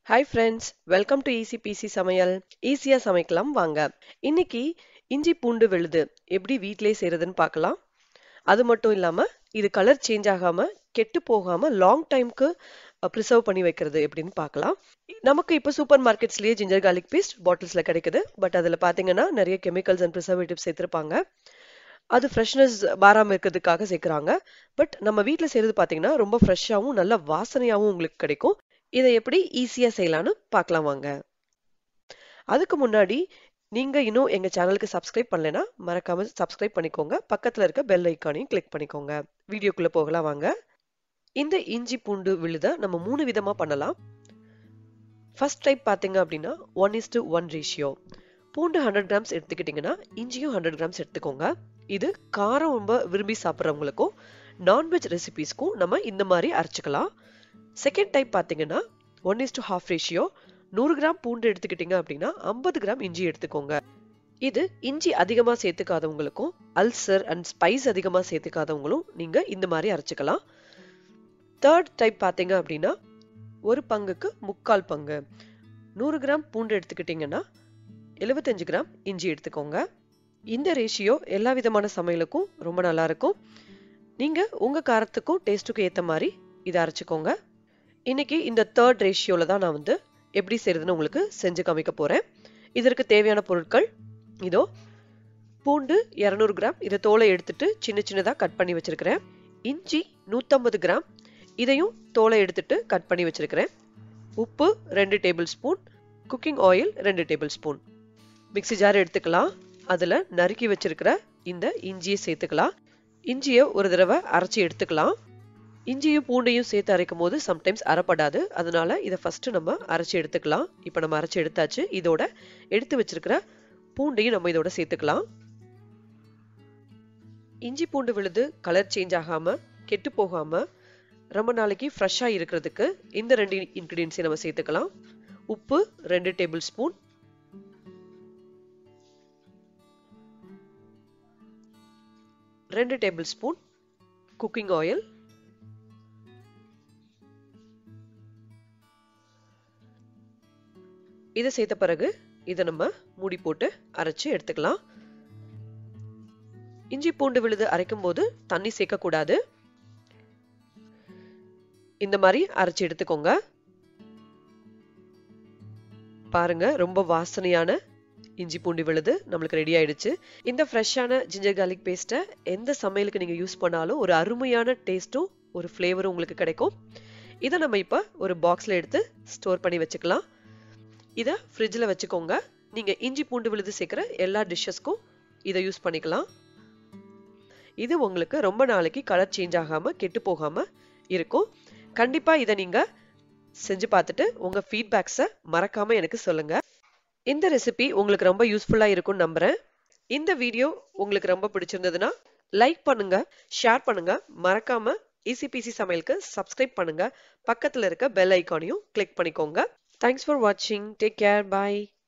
Hi friends, welcome to Easy PC சமையல். ஈஸியா சமைக்கலாம் வாங்க. இன்னைக்கு இஞ்சி பூண்டு விழுது எப்படி வீட்லயே செய்யறதுன்னு பார்க்கலாம். அது மட்டும் இல்லாம இது கலர் சேஞ்ச் ஆகாம கெட்டு போகாம லாங் டைம்க்கு ப்ரிசர்வ் பண்ணி வைக்கிறது எப்படின்னு பார்க்கலாம். நமக்கு இப்போ சூப்பர் மார்க்கெட்ஸ்லயே ஜிஞ்சர் கார்லிக் பேஸ்ட் பாட்டில்ஸ்ல கிடைக்குது. பட் அதுல பாத்தீங்கன்னா நிறைய கெமிக்கல்ஸ் அண்ட் ப்ரிசர்வேட்டிவ்ஸ் சேர்த்திருப்பாங்க. அது ஃப்ரெஷ்னஸ் மாறாம இருக்கிறதுக்காக சேர்க்கறாங்க. பட் நம்ம வீட்ல செய்யறது பாத்தீங்கன்னா ரொம்ப ஃப்ரெஷ்ஷாவும் நல்ல வாசனையாவும் உங்களுக்கு கிடைக்கும். இதை எப்படி ஈஸியா செய்யலாம்னு பார்க்கலாம் வாங்க. அதுக்கு முன்னாடி நீங்க இன்னும் எங்க சேனலுக்கு சப்ஸ்கிரைப் பண்ணலைன்னா மறக்காம சப்ஸ்கிரைப் பண்ணிக்கோங்க. பக்கத்துல இருக்க பெல் ஐக்கானையும் கிளிக் பண்ணிக்கோங்க. வீடியோக்குள்ள போகலாம் வாங்க. இந்த இஞ்சி பூண்டு விழுத நம்ம 3 விதமா பண்ணலாம். ஃபர்ஸ்ட் டைப் பாத்தீங்க அப்படின்னா 1:1 ரேஷியோ. பூண்டு 100 கிராம்ஸ் எடுத்துக்கிட்டீங்கன்னா இஞ்சியும் 100 கிராம்ஸ் எடுத்துக்கோங்க. இது காரம் ரொம்ப விரும்பி சாப்பிட்றவங்களுக்கும் நான்வெஜ் ரெசிபிஸ்க்கும் நம்ம இந்த மாதிரி அரைச்சுக்கலாம். செகண்ட் டைப் பாத்தீங்கன்னா 1:1/2 ரேஷியோ. 100 கிராம் பூண்டு எடுத்துக்கிட்டீங்க அப்படின்னா 50 கிராம் இஞ்சி எடுத்துக்கோங்க. இது இஞ்சி அதிகமா சேர்த்துக்காதவங்களுக்கும் அல்சர் அண்ட் ஸ்பைஸ் அதிகமா சேர்த்துக்காதவங்களும் நீங்க இந்த மாதிரி அரைச்சுக்கலாம். தேர்ட் டைப் பாத்தீங்க அப்படின்னா 1 பங்குக்கு 3/4 பங்கு. 100 கிராம் பூண்டு எடுத்துக்கிட்டீங்கன்னா 75 கிராம் இஞ்சி எடுத்துக்கோங்க. இந்த ரேஷியோ எல்லா விதமான சமையலுக்கும் ரொம்ப நல்லா இருக்கும். நீங்க உங்க காரத்துக்கும் டேஸ்ட்டுக்கும் ஏத்த மாதிரி இதை அரைச்சுக்கோங்க. இன்னைக்கு இந்த தேர்ட் ரேஷியோல தான் நான் எப்படி செய்யறதுன்னு உங்களுக்கு செஞ்சு காமிக்க போறேன். இதற்கு தேவையான பொருட்கள் இதோ. பூண்டு 200 கிராம், இதை தோலை எடுத்துட்டு சின்ன சின்னதா கட் பண்ணி வச்சிருக்கிறேன். இஞ்சி 150 கிராம், இதையும் தோலை எடுத்துட்டு கட் பண்ணி வச்சிருக்கிறேன். உப்பு 2 tablespoon, cooking oil 2 tablespoon. Mixie jar எடுத்துக்கலாம். அதுல நறுக்கி வச்சிருக்கிற இந்த இஞ்சியை சேர்த்துக்கலாம். இஞ்சியை ஒரு தடவை அரைச்சி எடுத்துக்கலாம். இஞ்சியும் பூண்டையும் சேர்த்து அரைக்கும் போது சம்டைம்ஸ் அரைப்படாது. அதனால இதை ஃபர்ஸ்ட் நம்ம அரைச்சி எடுத்துக்கலாம். இப்ப நம்ம அரைச்சி எடுத்தாச்சு. இதோட எடுத்து வச்சிருக்கிற பூண்டையும் நம்ம இதோட சேர்த்துக்கலாம். இஞ்சி பூண்டு விழுது கலர் சேஞ்ச் ஆகாம கெட்டு போகாம ரொம்ப நாளைக்கு ஃப்ரெஷ்ஷா இருக்கிறதுக்கு இந்த 2 இன்கிரீடியன்ஸை நம்ம சேர்த்துக்கலாம். உப்பு 2 tablespoon, tablespoon cooking oil, இதை சேர்த்த பிறகு இதை நம்ம மூடி போட்டு அரைச்சு எடுத்துக்கலாம். இஞ்சி பூண்டு விழுது அரைக்கும் போது தண்ணி சேர்க்க கூடாது. இந்த மாதிரி அரைச்சு எடுத்துக்கோங்க. பாருங்க, ரொம்ப வாசனையான இஞ்சி பூண்டு விழுது நம்மளுக்கு ரெடி ஆயிடுச்சு. இந்த ஃப்ரெஷ்ஷான ஜிஞ்சர் கார்லிக் பேஸ்ட்டை எந்த சமையலுக்கு நீங்க யூஸ் பண்ணாலும் ஒரு அருமையான டேஸ்ட்டும் ஒரு ஃப்ளேவரும் உங்களுக்கு கிடைக்கும். இதை நம்ம இப்ப ஒரு பாக்ஸ்ல எடுத்து ஸ்டோர் பண்ணி வச்சுக்கலாம். இதை ஃப்ரிட்ஜில் வச்சுக்கோங்க. நீங்க இஞ்சி பூண்டு விழுது சேர்க்கிற எல்லா டிஷ்ஷஸ்க்கும் இதை யூஸ் பண்ணிக்கலாம். இது உங்களுக்கு ரொம்ப நாளைக்கு கலர் சேஞ்ச் ஆகாம கெட்டு போகாம இருக்கும். கண்டிப்பா இதை நீங்க செஞ்சு பார்த்துட்டு உங்க ஃபீட்பேக்ஸை மறக்காம எனக்கு சொல்லுங்க. இந்த ரெசிபி உங்களுக்கு ரொம்ப யூஸ்ஃபுல்லா இருக்கும்னு நம்புறேன். இந்த வீடியோ உங்களுக்கு ரொம்ப பிடிச்சிருந்ததுன்னா லைக் பண்ணுங்க, ஷேர் பண்ணுங்க, மறக்காம ஈசிபிசி சமையலுக்கு சப்ஸ்கிரைப் பண்ணுங்க. பக்கத்துல இருக்க பெல் ஐக்கானையும் கிளிக் பண்ணிக்கோங்க. Thanks for watching. Take care. Bye.